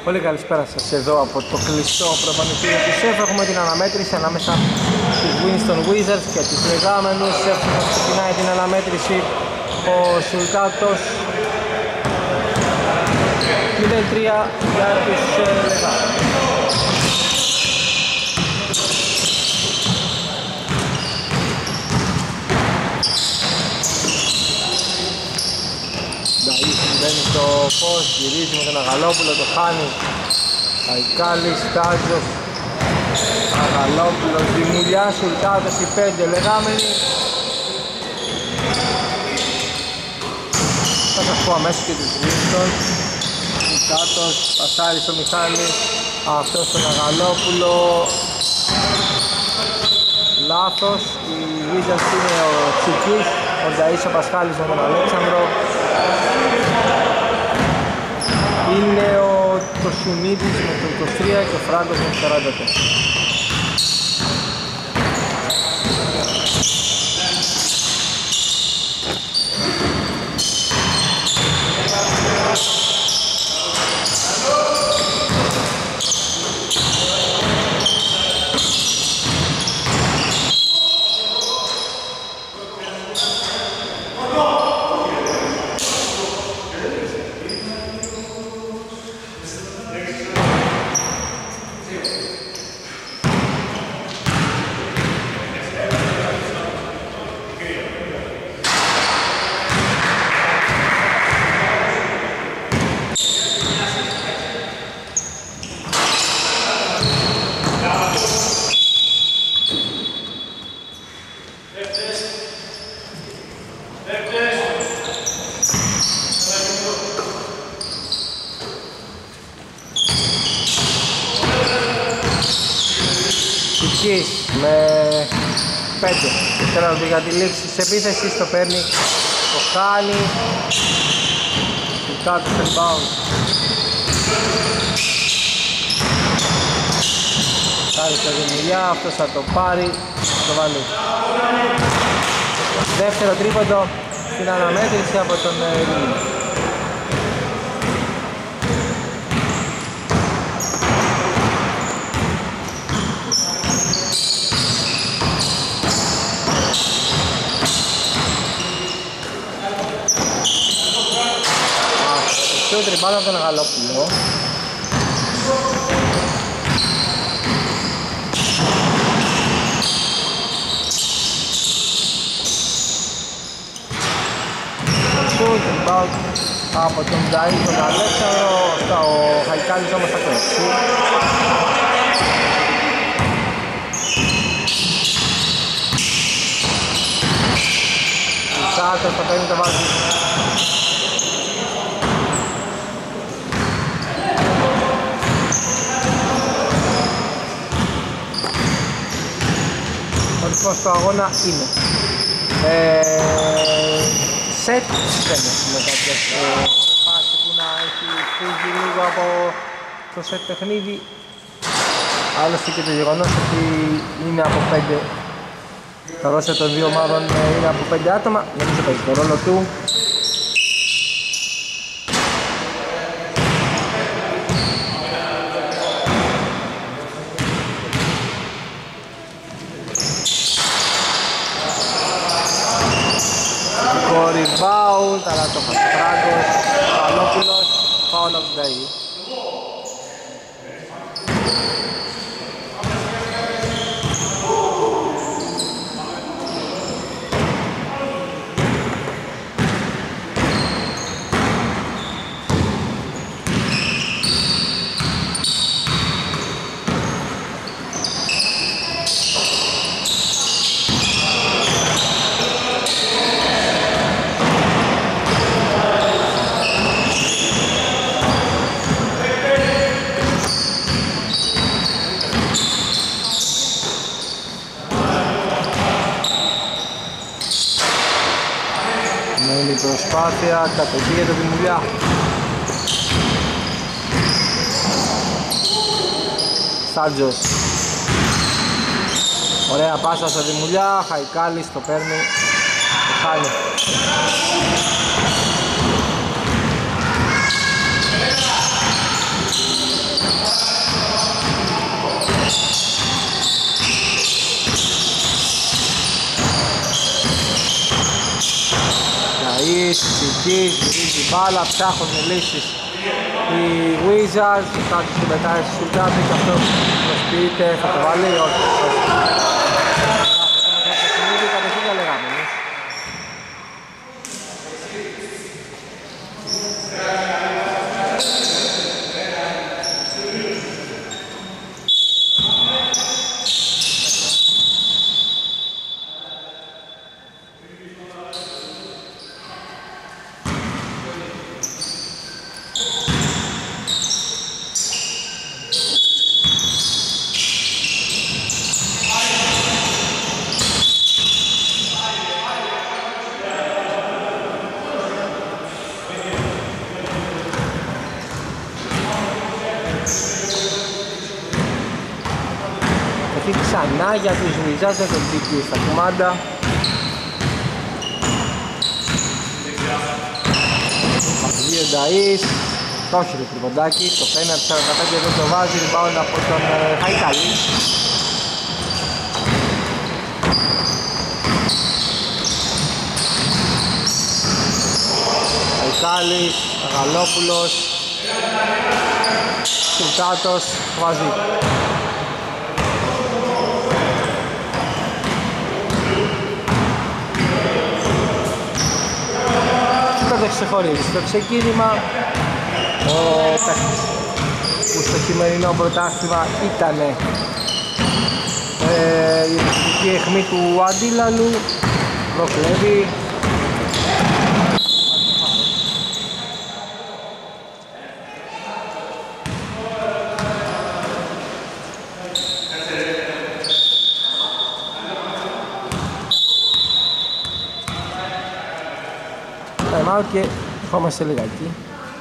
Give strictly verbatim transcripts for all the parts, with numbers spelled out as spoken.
Πολύ καλησπέρα σας εδώ από το κλειστό προπονητήριο του ΣΕΦ. Έχουμε την αναμέτρηση ανάμεσα στους Winston Wizards και τους λεγάμενους. Έχουμε ξεκινάει την αναμέτρηση ο Σουλτάτος μηδέν τρία για τους λεγάμενους. Μπαίνει στο φως, γυρίζει με τον Αγαλόπουλο, το χάνει Αϊκάλης, Τάζος, Αγαλόπουλος, Δημουλιά, Σουλτάτος, οι πέντε λεγάμενοι. Θα σας πω αμέσως και τους Winston. Σουλτάτος, πασάρι στο Μιχάλη, αυτός στον Αγαλόπουλο. Λάθος, η Wizards είναι ο Τσικής, ο Νταΐς ο Πασχάλης με τον Αλέξανδρο. Είναι ο Κοσουνίδης με το είκοσι τρία και ο Φράγκος με το σαράντα τέσσερα. Με πέντε δευτερόλεπτα για τη λήξη της επίθεσης, το παίρνει, το χάνει, του κάτω στο rebound. Χάρη στο Δημουλιά, αυτός θα το πάρει, θα το βάλει. Δεύτερο τρίποντο στην αναμέτρηση από τον Δημουλιά. Το τριμπάλο από τον Αγαλόπουλο. Το τριμπάλο από τον Νταΐ, τον Αλέξανδρο. Ο Χαϊκάλης όμως θα κλέψει. Ο Σάτος θα παίρνει το βάζει. Στο αγώνα είναι ε, σετ, δεν έχουμε κάποιες ε, φάση που να έχει φύγει λίγο από το σετ παιχνίδι. Άλλωστε και το γεγονός ότι είναι από πέντε, τα ρόστερ των δύο ομάδων είναι από πέντε άτομα, νομίζω παίζει το ρόλο του. Rebound, αλλά το Φράγκος, Παλόπουλος, foul of the day. Προσπάθεια, κατοχή για το Δημουλιά. Σάντζος. Ωραία πάσα στο Δημουλιά, Χαϊκάλης το παίρνει, το χάνει. Νταΐς, Τσικής, γυρίζει μπάλα, ψάχνουν λύσεις οι Wizards, κάτι συμπετάει στη Σουλτάτη και αυτός προσποιείται, θα το βάλει, όχι, όχι. Κατευθείαν για λεγάμενους. Ξανά για τους Wizards με τον Τίκη στα κουμάντα. Δύο Νταΐς, το όχι το τριποντάκι, το πέναρτι σαράντα πέντε εδώ το βάζει, rebound από τον Χαϊκάλη. Χαϊκάλης, Αγαλόπουλος, Σουλτάτος, βάζει. Το ξεχωρίζει στο ξεκίνημα ο παίκτης που στο χειμερινό πρωτάθλημα ήταν ε, η επιθετική αιχμή του Αντίλαλου, προκλέβει και ερχόμαστε λιγάκι.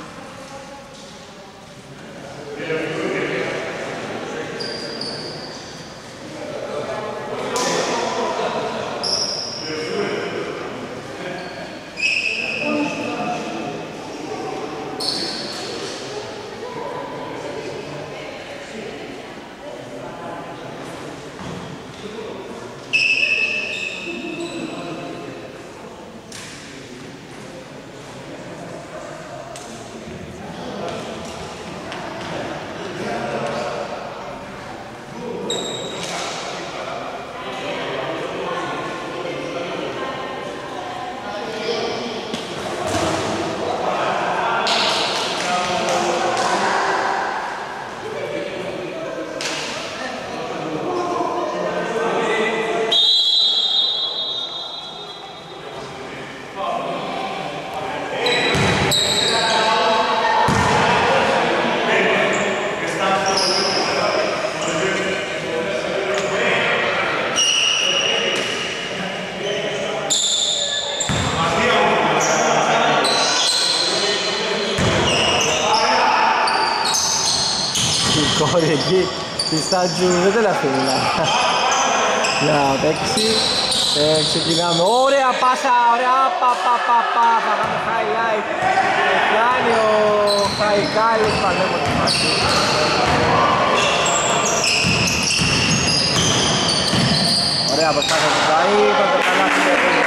Κόρη εκεί τη Στάτζου δεν την αφήνει να παίξει. Ε, ξεκινάμε, ωραία πάσα, ωραία, πα πα πα πα, θα κάνουμε highlight. Κάνει ο Χαϊκάλης, παλεύω τη φάση. Ωραία προσπάθεια του Νταΐ, θα το καλάθει για το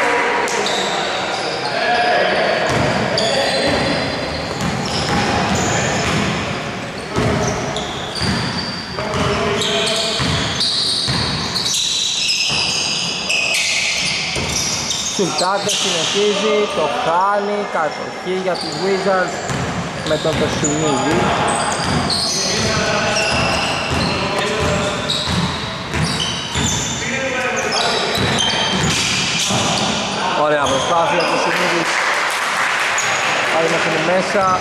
Σουλτάτος συνεχίζει, το χάνει, κατοχή για τους Wizards με τον Τοσουνίδη. Ωραία προσπάθεια, ο Τοσουνίδης πάει μέχρι μέσα.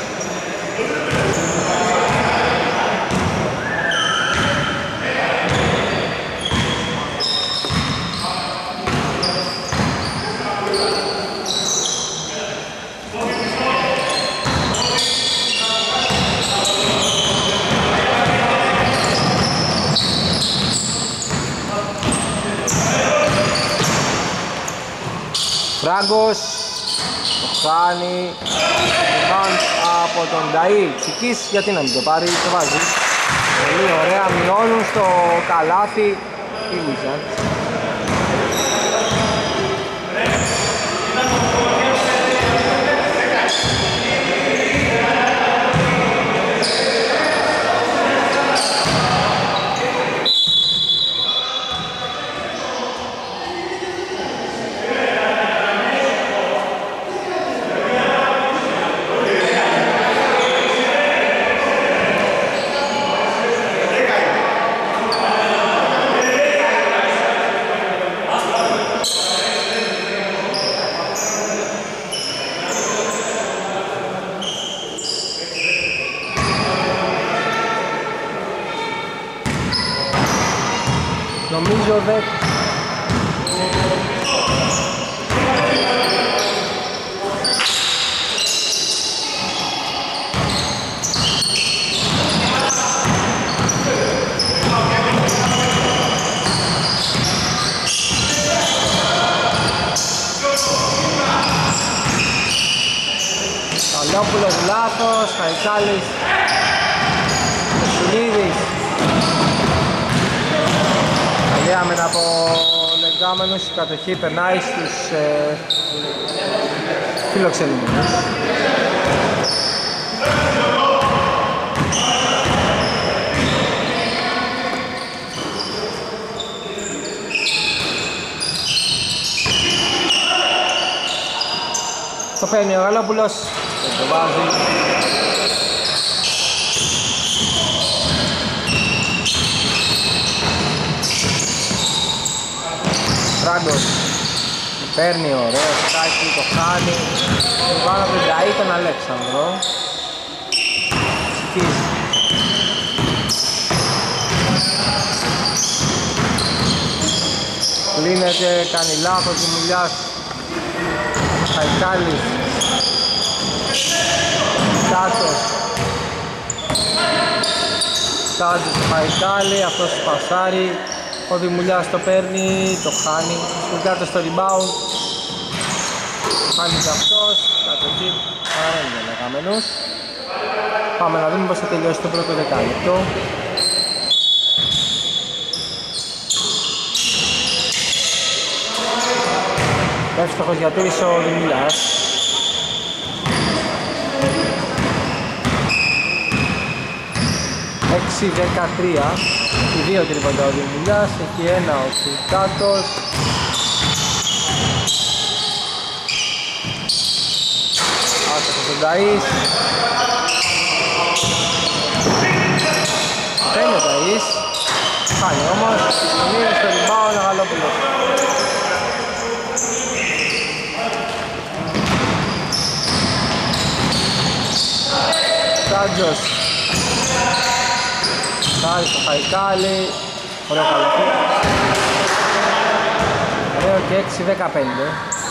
Φράγκος, το χάνει, rebound από τον Νταΐ. Τσικής, γιατί να μην το πάρει, το βάζει. Πολύ ωραία, μειώνουν στο καλάθι οι Wizards. νομίζω δεν... Καλόπουλος λάθος, Χαϊκάλης, Κοσουλίδης. Καλή άμενα από λεγάμενους, η κατοχή περνάει στους ε, φιλοξενούμενους. Το παίρνει ο Γαλόπουλος, το βάζει. Ράγκος, παίρνει ωραίο στάκι, το χάνει. Πάνω από τον Ταΐ τον Αλέξανδρο. Ψυχίζει. Κλείνεται, κάνει λάθος, Δημουλιάς. Χαϊκάλης. Τάτος. Τάτος του Χαϊκάλη, αυτός του πασάρει. Ο Δημουλιάς το παίρνει, το χάνει. Σκουρκάτος στο rebound. Χάνει και αυτός. Κατοχή. Παραμένει με γαμενούς. Πάμε να δούμε πως θα τελειώσει το πρώτο δεκάλεπτο. Εύστοχος για τρεις ο Δημουλιάς. έξι δεκατρία. Έχει δύο τρίποντα ο Δημουλιάς, έχει ένα ο Κουρκάτος. Άστοχος ο Νταΐς. Παίρνει ο Νταΐς. Χάνει όμως. Είναι στο rebound ο Γαλόπουλος. Τάτζος. Τάρι στο Χαϊκάλη. Ωραίο καλαθί. Ωραίο και έξι δεκαπέντε.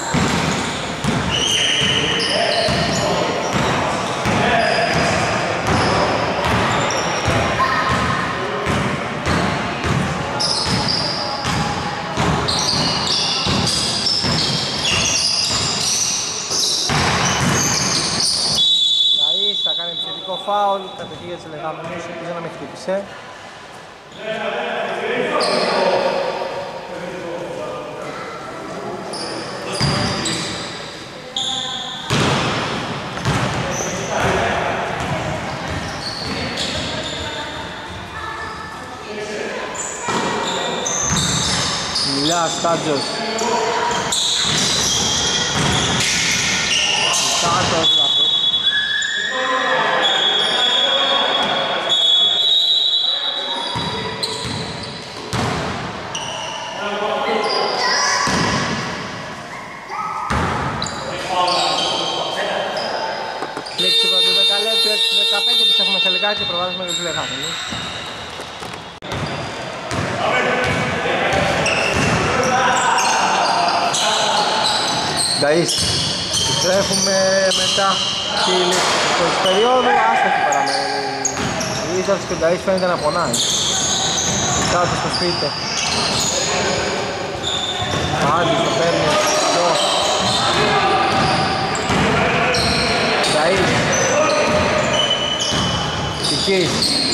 Θα κάνει επιθετικό φάουλ, κατοχή για τις λεγάμενους, ελπίζω να με χτύπησε. Μιλάς, Τάτζος. Τάτζος, λάθος. Και προβάδισμα για τους λεγάμενους. Νταΐς. Επιστρέφουμε μετά τη λήξη της περίοδου. Άστοχη παραμένει. Η Ίζαρτς και ο Νταΐς φαίνεται να πονάει. Κάτω στο σπίτι. Άντις το παίρνει. Νταΐς. Ψυχής.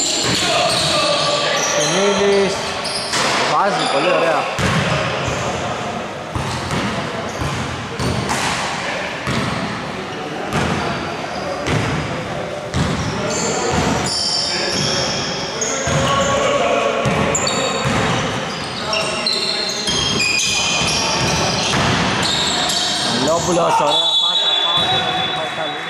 Σινίδης. Βάζει πολύ ωραία. Καλόπουλος, ωραία πάσα, πάω και θα γίνει πάει καλή.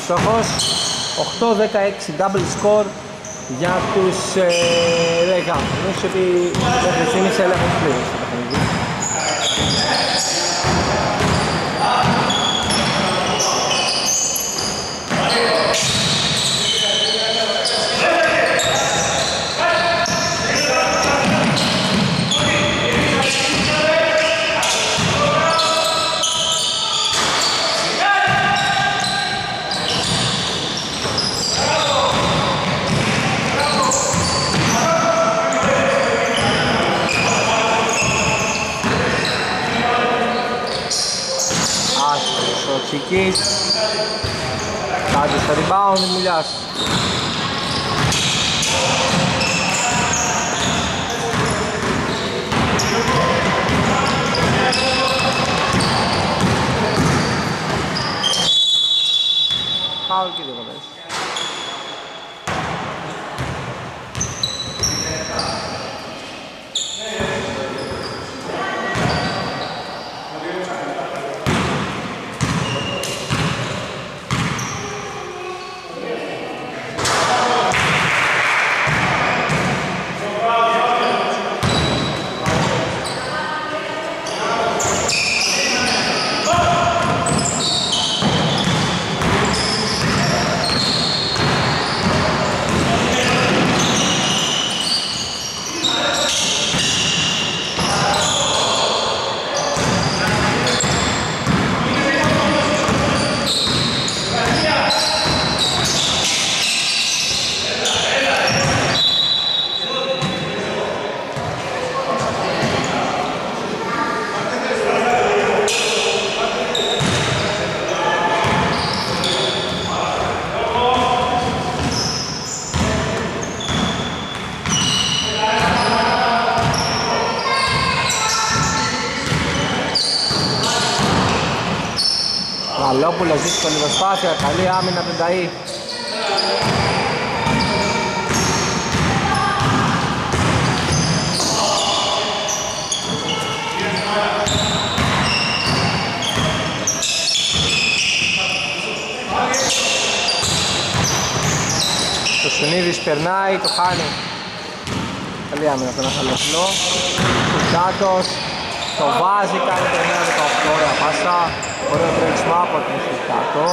στόχος. οκτώ δεκαέξι double score για τους ε, Ρέγαμ. Νομίζω ότι μέχρι στιγμής έλεγχος πλήρως στο παιχνίδι. Τσικής, Τάντζος στο rebound, Μουλιάς. Φάουλ και δύο βολές. Καλόπουλος δύσκολη προσπάθεια, καλή άμυνα από τον Ταΐ. Το Σουνίδης περνάει, το χάνει. Καλή άμυνα από τον Αχαλόπουλο. Κουτάτος, το βάζει, κάνει το εννέα δεκαοκτώ, ωραία πάσα. Ωραίο τρέξιμο από τον Σουλτάτο.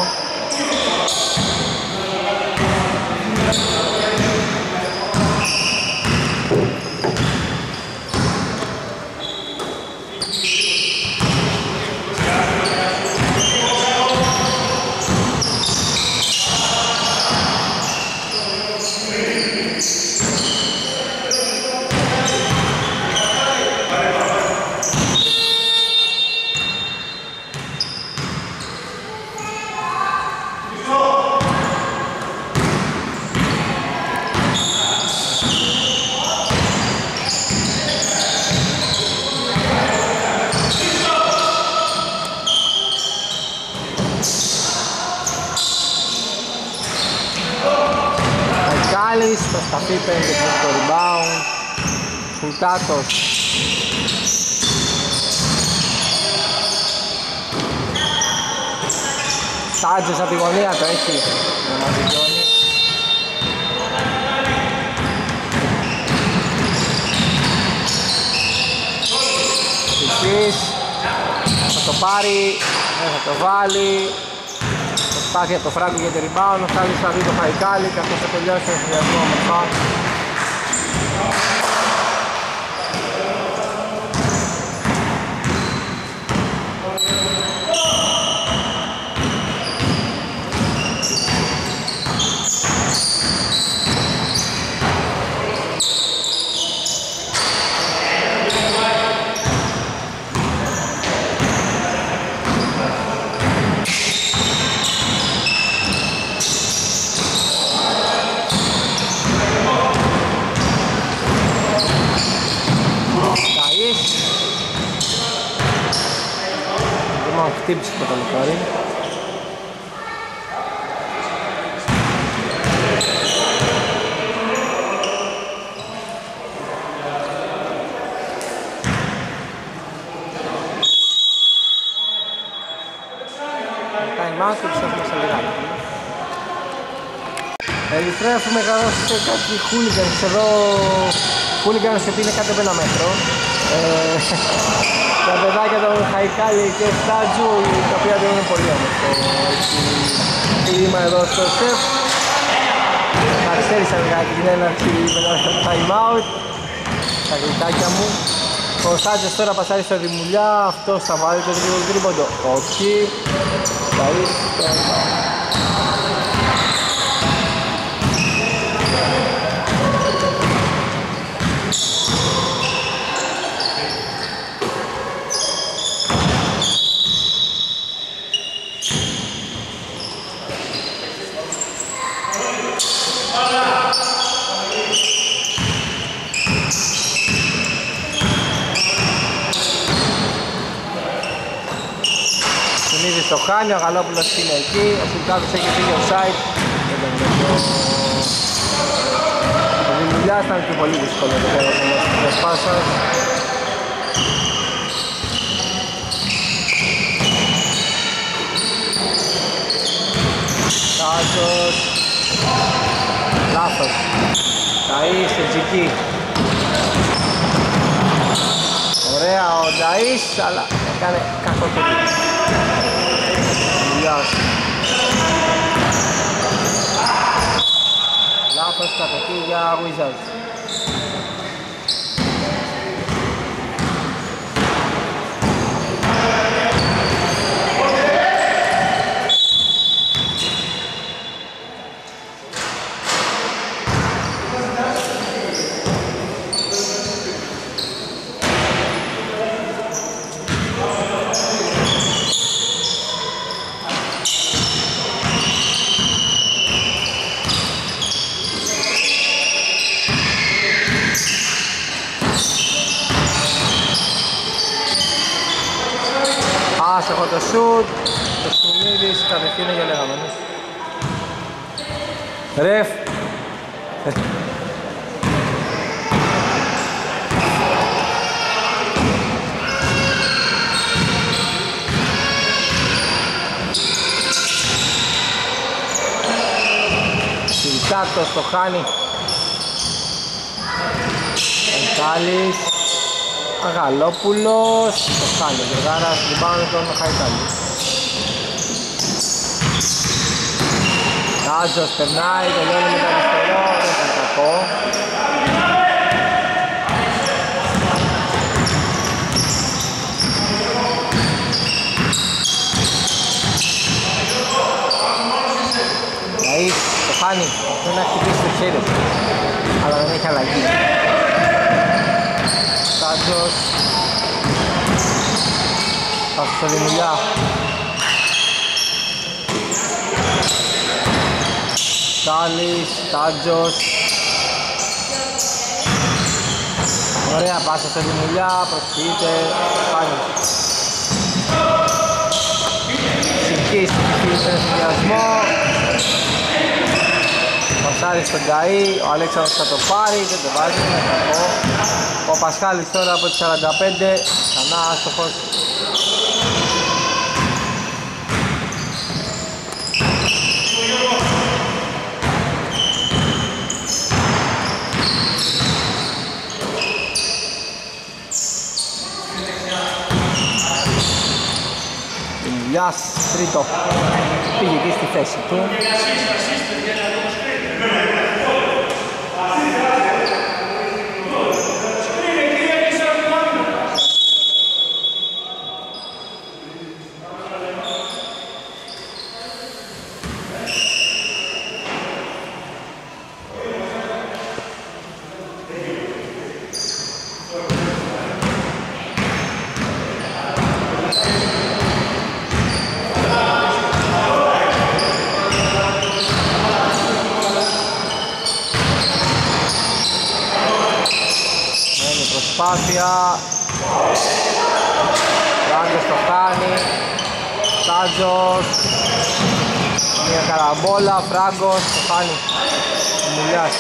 Σταφή παίρνει το rebound. Φουλτάτος. Τάντζος από τη γωνία το έχει. Με μαζικιώνει. Φυσής. Θα το πάρει. Δεν θα το βάλει. Προσπάθεια από το Φράγκο για το rebound, ο Χάλης θα δει το Χαϊκάλι και αυτό θα τελειώσει το συνδυασμό όμορφα. Χτύπησε το παλικάρι. Time out και ψάχνουμε σε λιγάκι. Επιστρέφουμε καθώς σε κάτι χούλιγκανς εδώ. Χούλιγκανς επειδή είναι κάτω από ένα μέτρο. Ε, τα παιδάκια των Χαϊκάλη και Στάτζου, τα οποία δεν είναι πολύ όμορφο. Κλίμα εδώ στο σεφ. Καθυστέρησα λιγάκι την έναρξη μετά στο time out. Τα γλυκάκια μου. Ο Στάτζος τώρα πασάρει στο Δημουλιά. Αυτός θα βάλει το τρίποντο. Όχι. Θα ήρθε το το χάνει, ο Γαλόπουλος είναι εκεί, ο Σουλτάκος έχει φύγει offside. Ο Δημουλιάς ήταν και πολύ δύσκολο το τέλος πάσας. Τάσος, λάθος, Ταΐς, Ετζική. Ωραία ο Ταΐς, αλλά έκανε κακό το δίκτυο. Λάθος κατοχή για Wizards. Άστοχο το σουτ, το Σουμίδης κατευθύνει για λέγαμενος. Ρεφ. Σιλτάτος το χάνει. Εντάλης. Αγαλόπουλος, το χάνει ο Γεργάρας, λιμπάνε τον Χαϊκάλη. Τάτζος περνάει, τελειώνει με το αριστερό, δεν ήταν κακό. Λαΐς, το χάνει, πρέπει να χτυπήσει το χέρι, αλλά δεν έχει αλλαγή. Τάτζος, Τάτζος στο Δημουλιά. Τάλης, Τάτζος. Ωραία πάσα στο Δημουλιά, προσποιείται, πάλι. Συγχύς, συγχύς στον συνδυασμό. Πασάρι στον Καΐ, ο Αλέξανδρος θα το πάρει, δεν το βάζει, είναι κακό. Ο Πασχάλης τώρα από τις σαράντα πέντε, ξανά άστοχος. Ηλιάς, τρίτο, πήγε εκεί στη θέση του. Προσπάθεια, Φράγκος το χάνει, Τάτζος, μια καραμπόλα, Φράγκος το χάνει, Μουλιάς.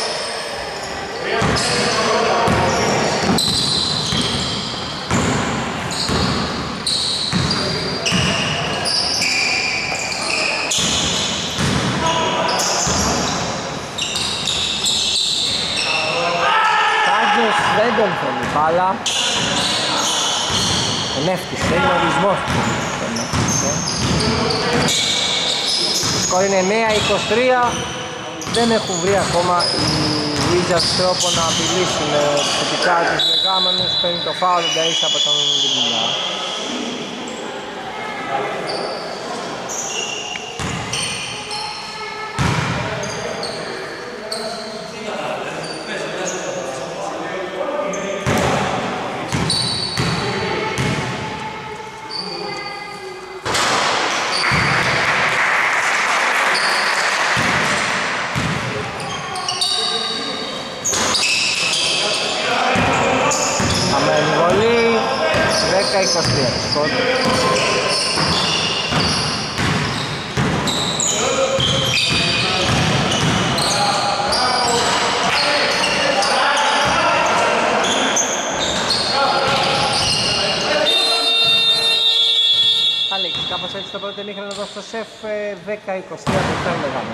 δεν τον θέλει μπάλα. Τον έφτιασε, είναι ο ορισμός του. Τον έφτιασε. Το σκορ είναι εννέα είκοσι τρία. Δεν έχουν βρει ακόμα οι Wizards τρόπο να απειλήσουν θετικά τους λεγάμενους. Παίρνει το φάουλ τον Ταΐσα από τον Δημουλά. είκοσι τρία σκορ. Αλέξη, κάπως έτσι το πρώτο ημίχρονο εδώ στο ΣΕΦ. Δέκα είκοσι τρία το φτάνει μεγάλο.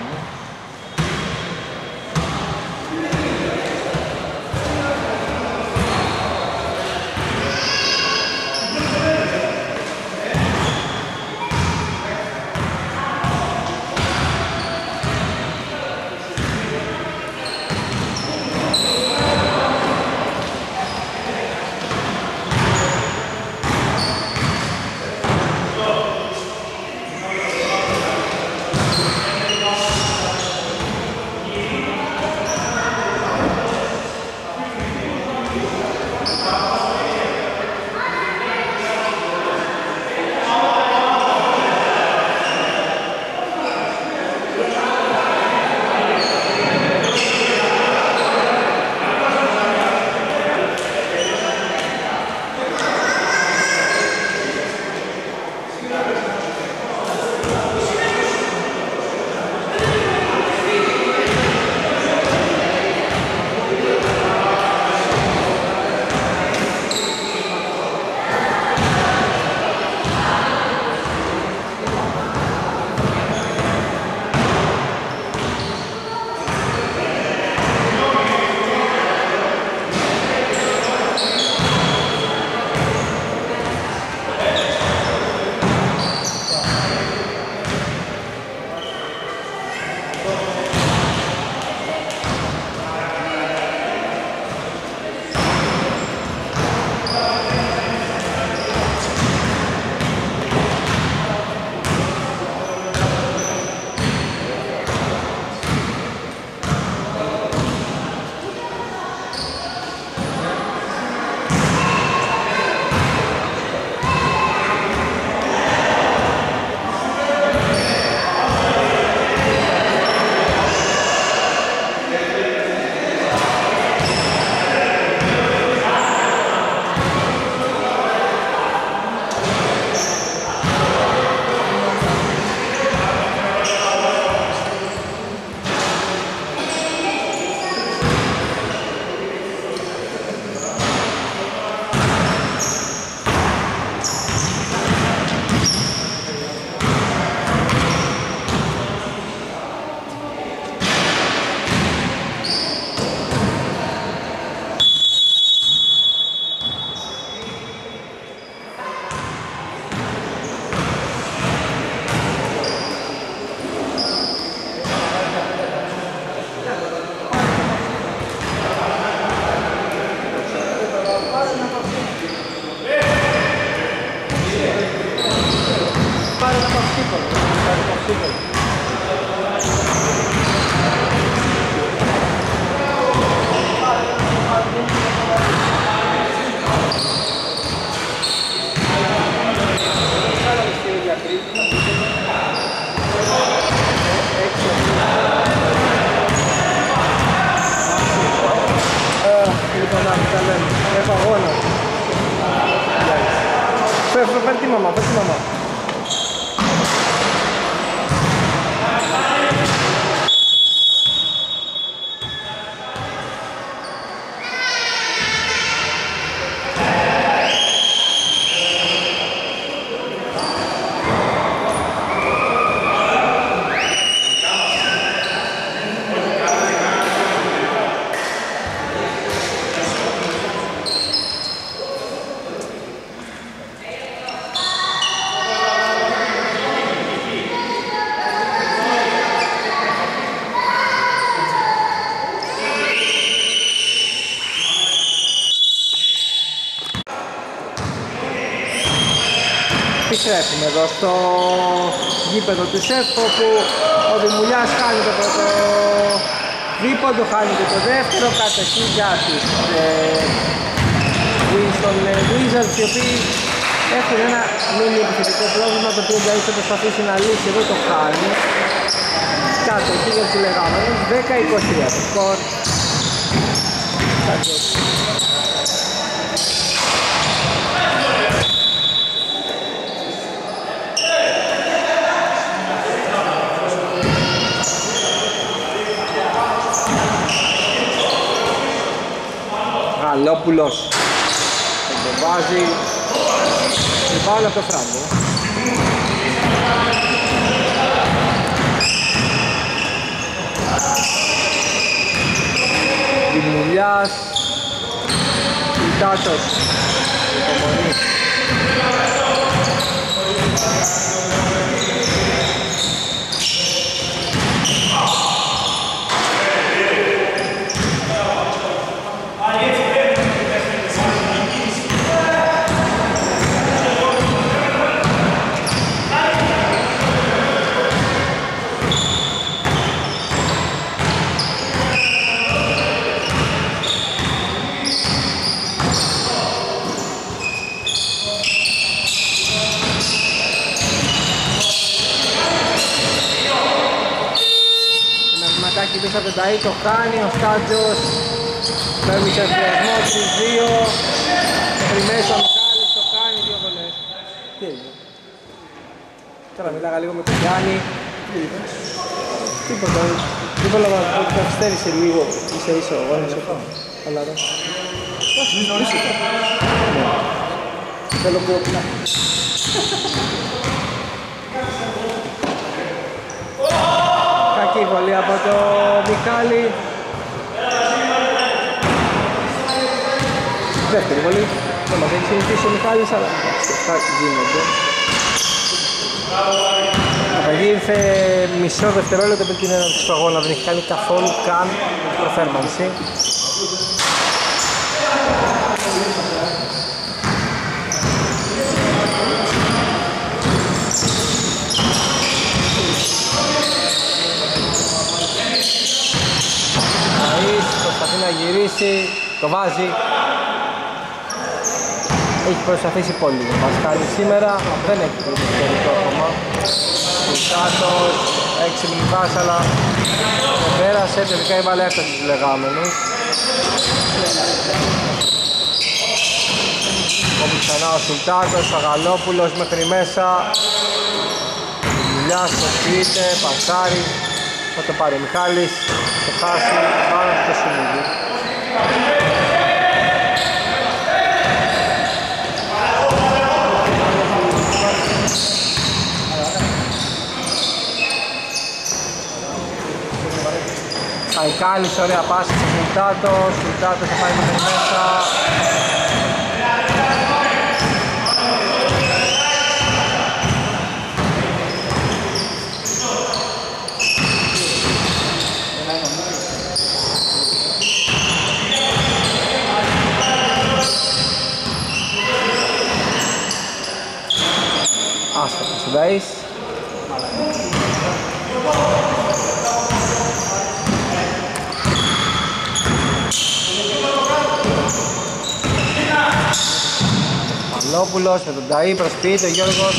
Fue ti mamá, fue ti mamá. Επιστρέφουμε εδώ στο γήπεδο του ΣΕΦ, όπου ο Δημουλιάς χάνει το πρώτο δίποντο, χάνει και το δεύτερο, κατοχή για τους ε, Winston Wizards, οι οποίοι έχουν ένα μήνυ επιθετικό πρόβλημα, το οποίο δηλαδή θα προσπαθήσει να λύσει. Εδώ το χάνει. Κατοχή για τους λεγόμενους, δέκα είκοσι τρία το σκορ. Γαλόπουλος το βάζει πάνω από το Φράγκο. Δημουλιάς, Τάτος, υπομονή. Πίσω από τον Ταΐ, το κάνει ο Στάτζος, παίρνει σε ενθουσιασμό στις δύο, μέχρι μέσα ο Μιχάλης, το κάνει, δύο βολές. Τι έγινε? Τώρα μιλάγα λίγο με τον Γιάννη. Τίποτα, δεν πρόλαβα ότι καθυστέρησε λίγο, ίσα ίσα ο γόνος εδώ. Αλλά εδώ. Όχι, μην νωρίς ήταν. Θέλω κόπλα. Κακή βολή από το Μιχάλη. Δεύτερη βολή. Δεν μας έχει συνηθίσει ο Μιχάλης, αλλά αυτά γίνονται. Απαγή ήρθε μισό δευτερόλεπτο πριν την έναρξη του αγώνα. Δεν έχει κάνει καθόλου καν προθέρμανση. Προσπαθεί να γυρίσει, το βάζει. Έχει προσπαθήσει πολύ ο Πασχάλης σήμερα, δεν έχει το ακόμα. Κουσάτος, έξυπνη βάση, αλλά δεν πέρασε, τελικά έβαλε έκταση στους λεγάμενους. Κόμπει ξανά ο Σουλτάτος, ο Αγαλόπουλος μέχρι μέσα. Δουλειάς, το σπίτε, πασάρι. Θα το πάρει ο Μιχάλης, το χάσει, πάνω από το συνήθι. Καϊκάλης, ωραία πάση στο Σουλτάτο, Σουλτάτο θα πάει μέχρι μέσα. Άστα το Σουδαΐς. Παλόπουλος με τον Ταΐ, προσποιείται ο Γιώργος.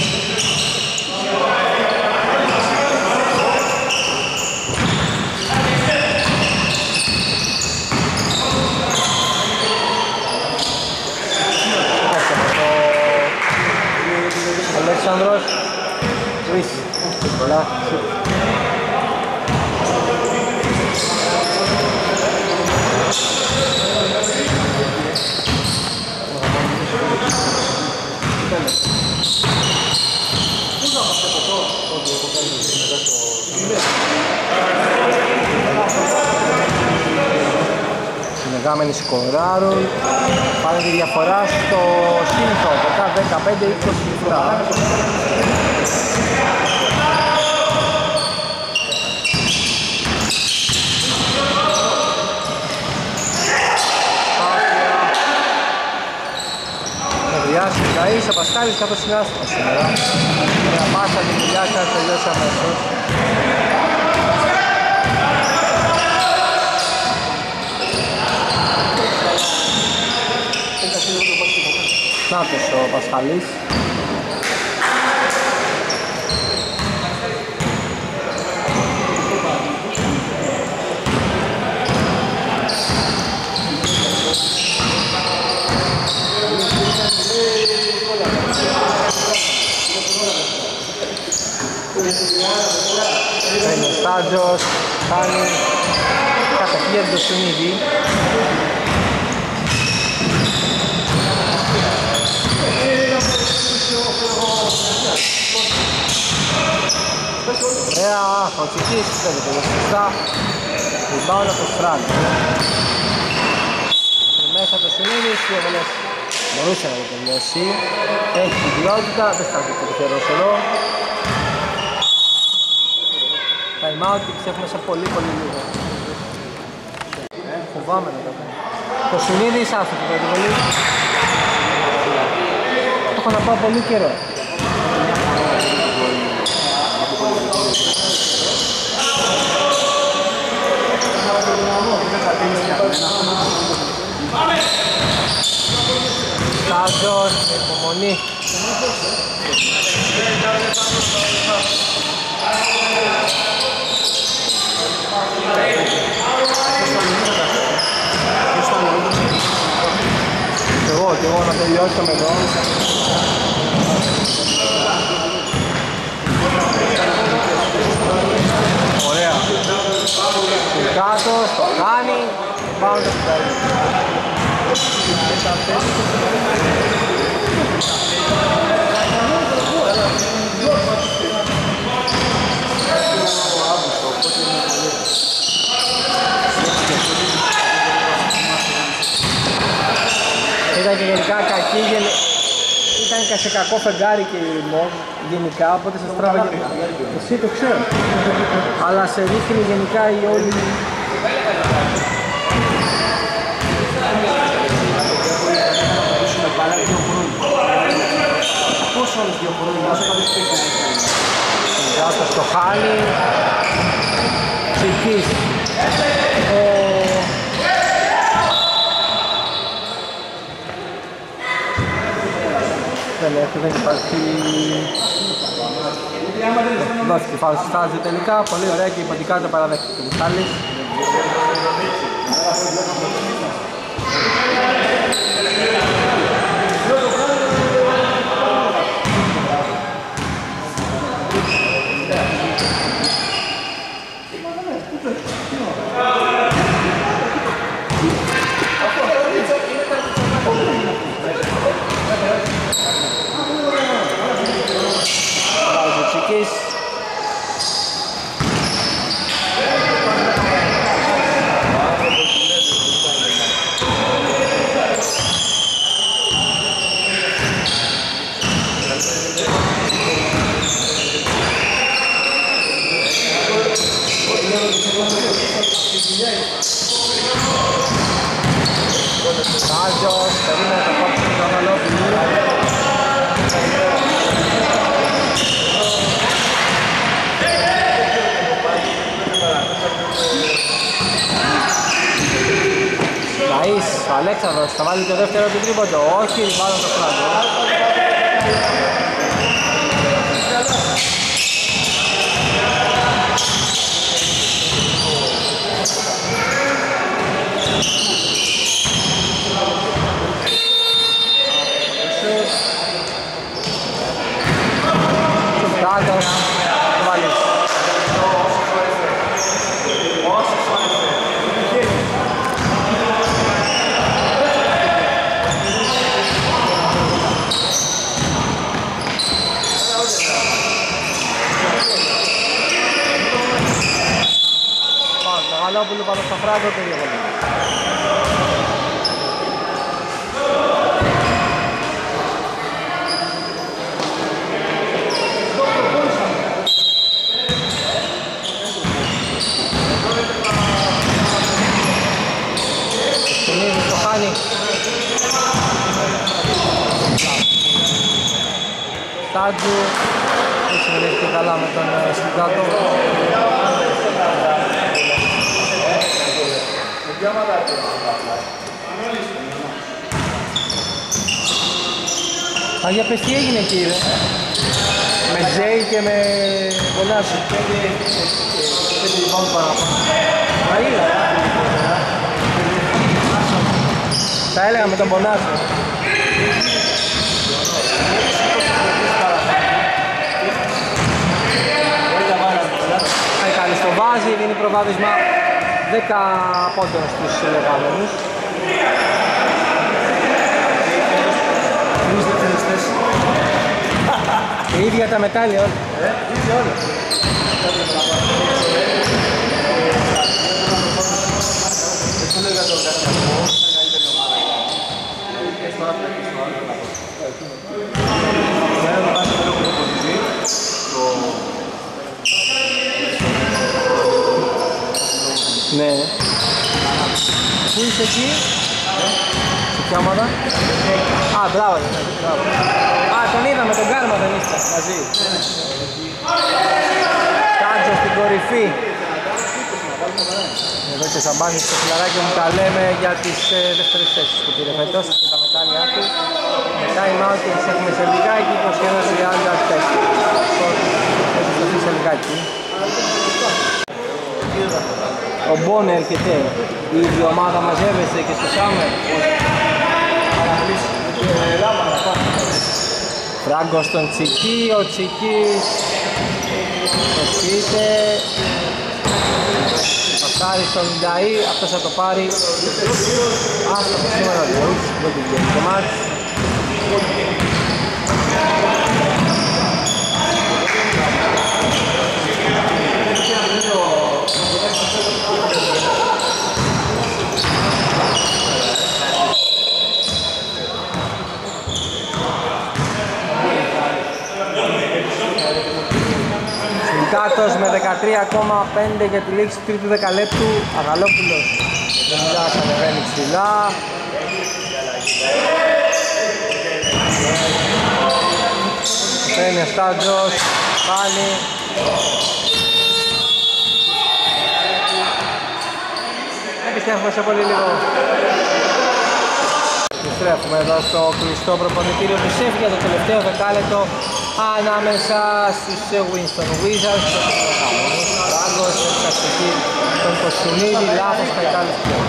Αλέξανδρος, τρεις, πολλά. Συνεργάμενοι σκοράρουν, πάνε τη διαφορά στο σύντο, δεκαπέντε είκοσι επτά. Νευριάς, Καΐς, ο Πασχάλης κάτω συνάστημα σήμερα. Μια πάσα την δουλειά και θα τελειώσει αμέσως. Νάτος ο Πασχαλής. Παίρνει ο Στάτζος, κάνει κατευθείαν το παιχνίδι. Ωραία, ο Τσικής παίρνει το σωστά. Rebound από το Στράτ. Μέσα το Σουνίδης, δύο βολές μπορούσε να το τελειώσει. Έχει την ποιότητα, δεν στάθηκε το χέρος εδώ. Time out και ψεύχουμε σε πολύ πολύ λίγο. Ε, φοβάμαι να το κάνω. Το Σουνίδης, άστο την πρώτη βολή. Το έχω να πάω πολύ καιρό. Στάζος, υπομονή. Και εγώ, και εγώ να τελειώσω με εδώ. Ωραία. Του κάτω, στο κάνει. Πάμε το φτάνει. Ήταν και γενικά κακή, ήταν και σε κακό φεγγάρι και η Μοβ γενικά, οπότε σας τράβαγε. Εσύ το ξέρω. Αλλά σε δείχνει γενικά η όλη... Πόσο όλες δύο χρόνια, όσο κάποιος παίξει να έχει. Γάτος στο χάλι. Τσικής. Δεν έχει, δεν υπάρχει... Δώθηκε φάουλ στο Στάζιο τελικά, πολύ ωραία και υποτικά το παραδέχτηκε ο Μιχάλης. Στάζος, περίμενε το κόψει του Αναλόπουλου. Λαΐς, ο Αλέξανδρος θα βάλει το δεύτερο του τρίποντο. Όχι, βάλω το φλάγκο. Στάζος, το βάλεις. Πάμε, το Γαλόπουλο πάνω στο φράγκο και δύο βολές. Στάντζου. Δεν συμμετέχει καλά με τον Σκυντάτο. Αγία πες τι έγινε εκεί ρε. Με Τζέι και με Μπονάσο. Μα είδα. Τα έλεγα με τον Μπονάσο. Έκανε στο βάζει, δίνει προβάδισμα δέκα πόντων στους λεγόμενους. Η ίδια τα μετάλλια όλα. Ε, ίδια όλα. Έτσι λέγα τον Καρακασμό, ήταν καλύτερη ομάδα. Έτσι τώρα πρέπει στο άλλο να πω. Μέρα να βάζει το λόγο του πολιτή, ναι. Πού είσαι εκεί? Σε ποια ομάδα? Α, μπράβο, μπράβο. Α, τον είδαμε, τον Κάρμα δεν είστε μαζί. Τάντζο στην κορυφή. Εδώ και Σαμπάνης στο φιλαράκι μου τα λέμε για τις ε, δεύτερες θέσεις που πήρε φέτος και τα μετάλλια του. Με time out και τις έχουμε σε λιγάκι, είκοσι ένα τριάντα τέσσερα. Έτσι το σε λιγάκι. Ο Μπόνε έρχεται, η ίδια ομάδα μαζεύεσαι και στο Σάμερ. Φράγκο στον Τσική, ο Τσικής προσχύεται. Πασάρι στον Ινταΐ, αυτός θα το πάρει. Αυτό σήμερα ο Λεούς, δεν του βγαίνει το μάτς. Κάτος με δεκατρία κόμμα πέντε για τη λήξη του τρίτου δεκαλέπτου. Αγαλόπουλος δεν μιλάς, ανεβαίνει ψηλά. Παίρνει ο Στάντζος, πάλι. Επιστρέφουμε σε πολύ λίγο. Επιστρέφουμε εδώ στο κλειστό προπονητήριο του ΣΕΦ για το τελευταίο δεκάλεπτο ανάμεσα στους Winston Wizards και τους Λεγάμενους. Ράγκος, εξαρτητή τον Κοστινίδη, λάθος Καϊτάλης πλέον.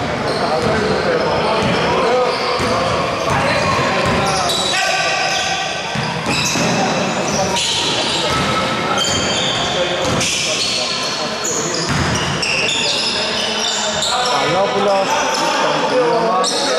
Καλόπουλος, τον τελείωμα.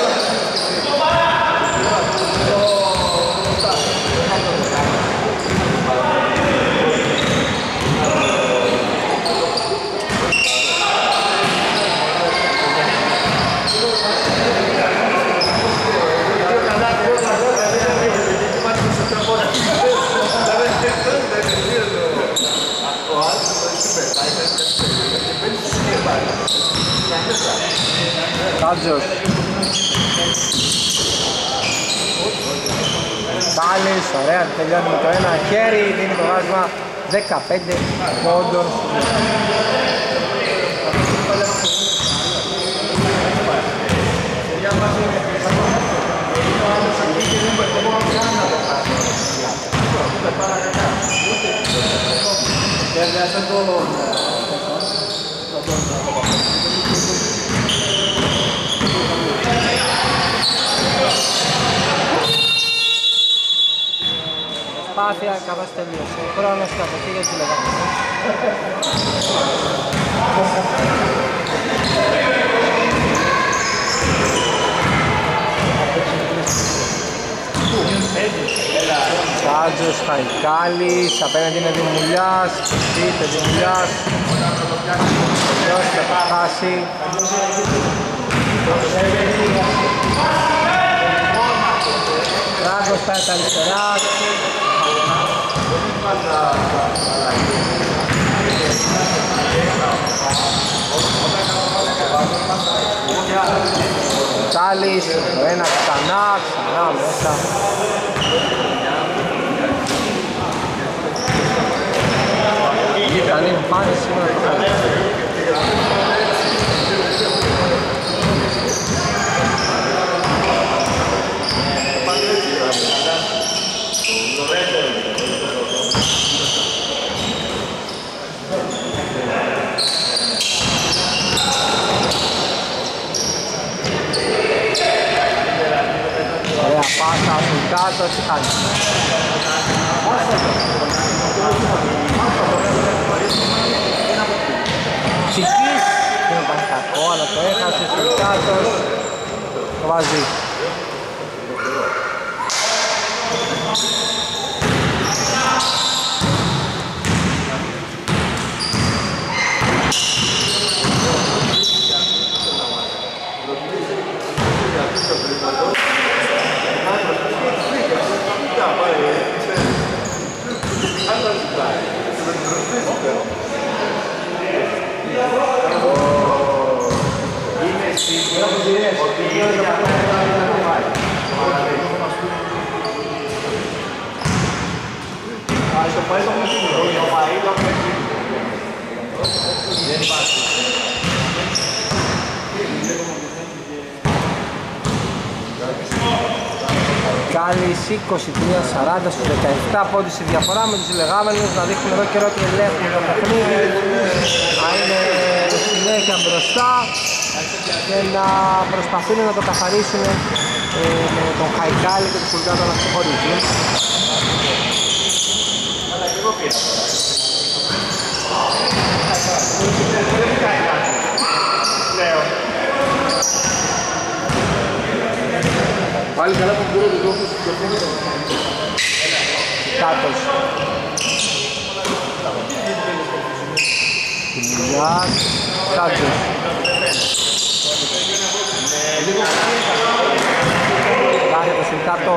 Τάντζος Τάλης, ωραία, τελειώνει με το ένα χέρι, δίνει το βάσμα δεκαπέντε πόντων. Προσπάθεια καθώς τελείωσε. Ο χρόνος κατευθύνει για τη Λεγάμενη. Τάντζος, Χαϊκάλης, απέναντι είναι Δημουλιάς, Κωστείτε Δημουλιάς. Τελειώσει, θα το χάσει. Ράγκος πάει τα αριστερά. Τάλης, το ένα ξανά, ξανά μέσα. καλή εμφάνιση σήμερα το χέρι. Ωραία πάσα στον κάτω, τι κάνει. Τσικής, δεν υπάρχει κακό, αλλά το έχασε στον κάτω, το βάζει. Κάλης είκοσι τρία σαράντα στους δεκαεπτά πόντους η διαφορά, με τους λεγάμενους να δείχνουν εδώ καιρό ότι ελέγχουν το παιχνίδι, να είναι συνέχεια μπροστά και να προσπαθούν να το καθαρίσουν ε, με τον Χαϊκάλη και τον Κουργκάτο να ξεχωρίζουν. Πάλι καλά που μπορώ να δώσω στο παιχνίδι. Κάτος. Κουλιάς, Κάτος. Κάθετος είναι κάτω.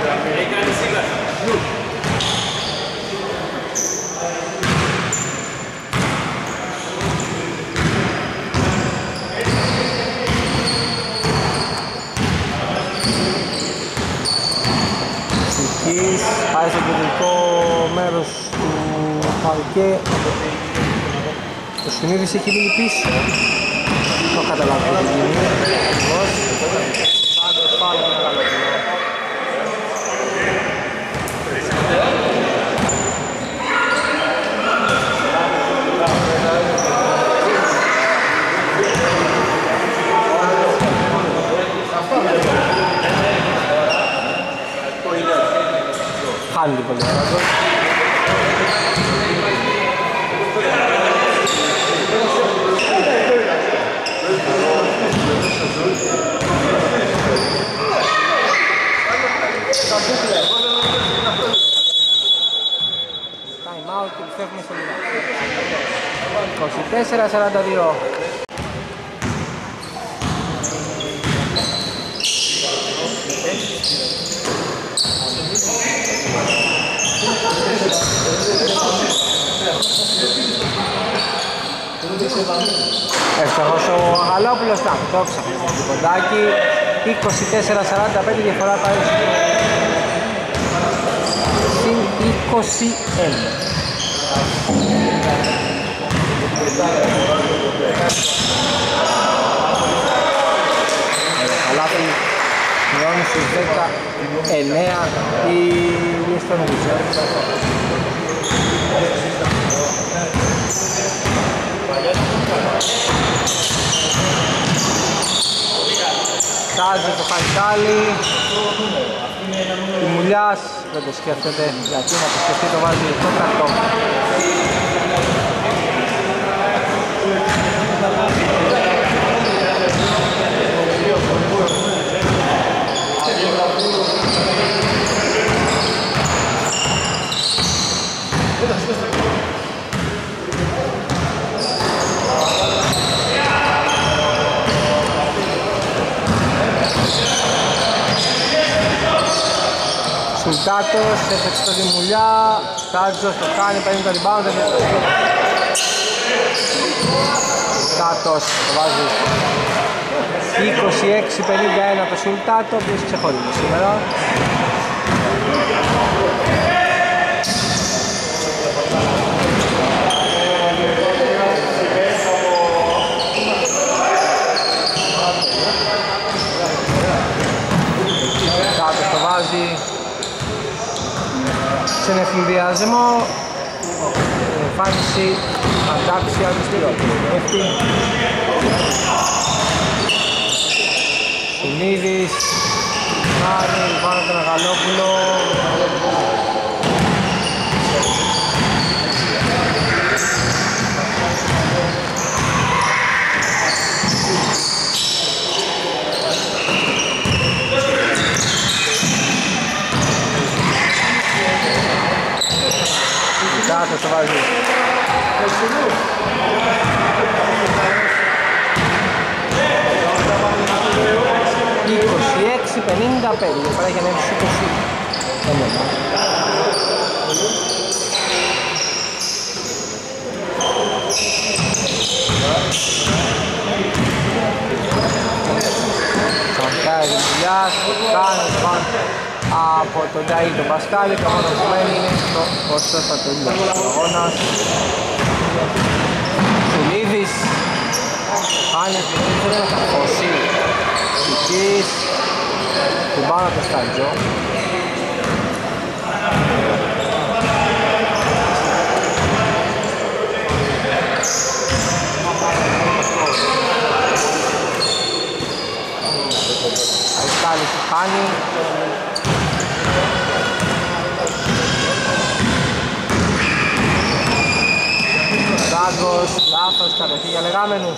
Πάει στο κεντρικό μέρος του παρκέ. Το Σιμίδης έχει μείνει πίσω. Το καταλάβω τι γίνει. Πάντως πάρα πολύ καλό. Χάνει την πολύ ωραία. Time out και επιστρέφουμε σε λίγο. είκοσι τέσσερα σαράντα δύο. Εύστοχος ο Αγαλόπουλος, να το ψάχνει το κοντάκι. είκοσι τέσσερα σαράντα πέντε, διαφορά πάει συν είκοσι ένα. Καλάθι μειώνει στους δεκαεννέα η Λίστον Wizards. Τάζει το Χαϊκάλη. Η Μουλιάς δεν το σκέφτεται, γιατί να το σκεφτεί το βάζει το καρτό. Σουλτάτος, έφεξε το Δημουλιά, Στάτζος το κάνει, παίρνει το rebound, δεν είναι Σουλτάτος το βάζει είκοσι έξι πενήντα ένα το Σουλτάτο, ο οποίος ξεχωρίζει σήμερα. σε εφηδιασμό, εμφάνιση, αντάξια της ποιότητας. Σουνίδης, Χάνη, πάνω τον Αγαλόπουλο. Κοιτάξτε στο βάζει. είκοσι έξι πενήντα πέντε, τώρα για να έχεις είκοσι πέντε. Σαντάει την δουλειά, κάνει πάνω από τον Ταΐ τον Πασκάλη, το μόνο που μένει είναι το πόσο θα τελειώσει ο αγώνας. Σουλίδης, κάνει την ήθελε να καθώσει. Σικής, την πάνω το Στάντζο. Αϊσκάλης του χάνει. Στάγκος, λάθος, κατοχή για λεγάμενους.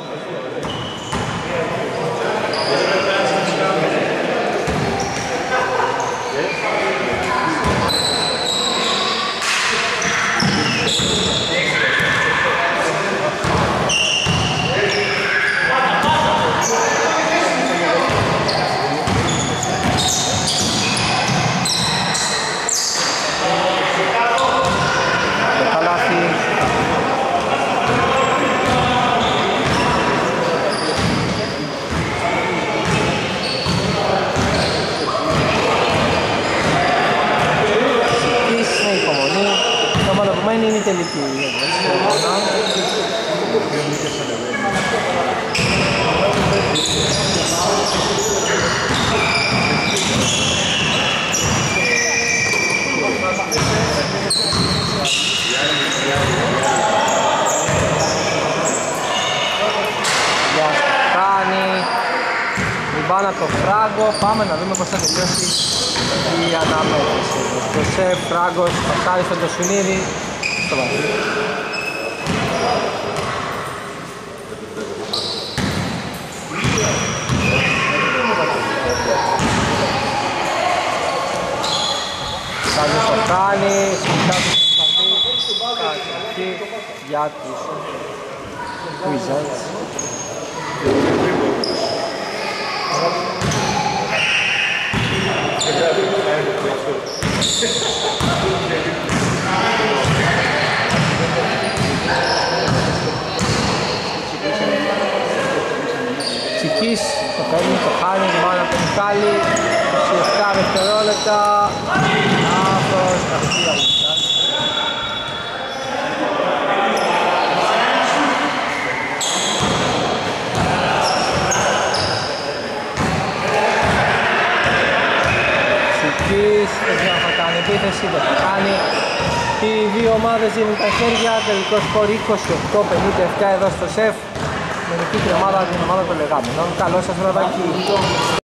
Είναι η τελική. Κάνει την μπάλα το Φράγκο. Πάμε να δούμε πώς θα τελειώσει η αναμέτρηση. Το σεφ Φράγκος, Πασκάλης στον Τοσουνίδη. Στο βάζει. Κάτσε στο κάνει, κάτσε στο σταθεί, κάτσε εκεί για τους Wizards. Τσικής, το παίρνει, το χάνει, το μάνα από τον Μιχάλη, είκοσι επτά δευτερόλεπτα, λάθος, καθηγεία Wizards. Τσικής, δεν θα κάνει επίθεση, δεν θα κάνει. Οι δύο ομάδες δίνουν τα χέρια, τελικό σκορ είκοσι οκτώ πενήντα επτά εδώ στο ΣΕΦ. Με νικήτρια ομάδα την ομάδα των λεγάμενων. Καλό σας βραδάκι.